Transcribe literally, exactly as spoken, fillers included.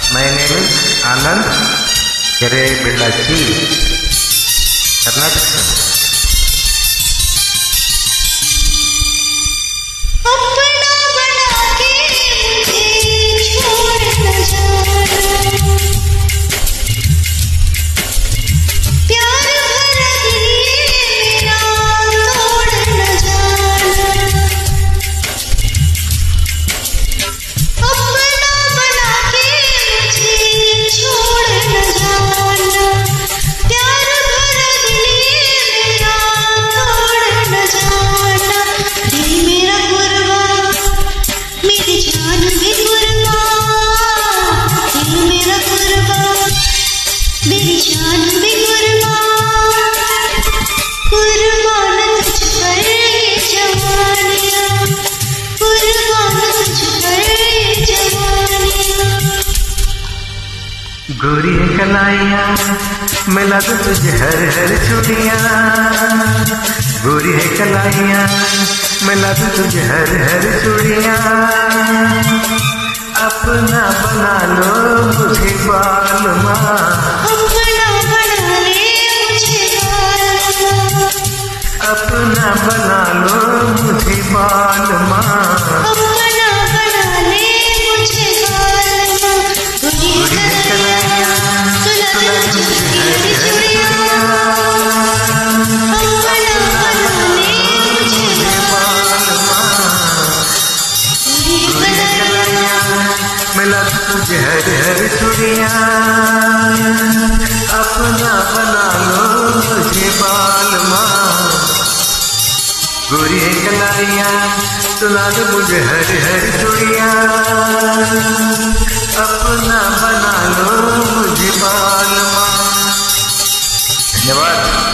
My name is Anand Kere Billachi, Karnataka. मेरी जान भी कुर्बान कुर्बान तुझ पर ये जवानियाँ कुर्बान तुझ पर ये जवानियाँ। गोरी है कलाइयाँ मिला दो तुझे हर हर चूड़ियाँ, गोरी है कलाइयाँ मिला दो तुझे हर हर चूड़ियाँ, अपना बना लो मुझे बालमा, अपना बना ले मुझे बालमा, अपना बना लो मुझे बालमा, अपना बना ले मुझे बालमा। गोरी है कलाइयाँ सुला दो तुझे तेरी चूड़ियाँ, अपना बना ले मुझे बालमा। गोरी है कलाइयाँ मिला तुझे हर हर चूड़ियाँ, अपना बना लो मुझे बालमा, गोरी है कलाइयाँ सुना दो मुझे हर हर चूड़ियाँ, अपना बना लो मुझे बालमा। धन्यवाद।